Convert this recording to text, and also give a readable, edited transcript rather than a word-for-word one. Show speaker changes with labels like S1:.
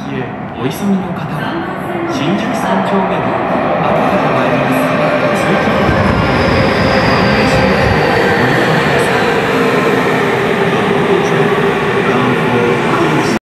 S1: へお急ぎの方は新宿三丁目の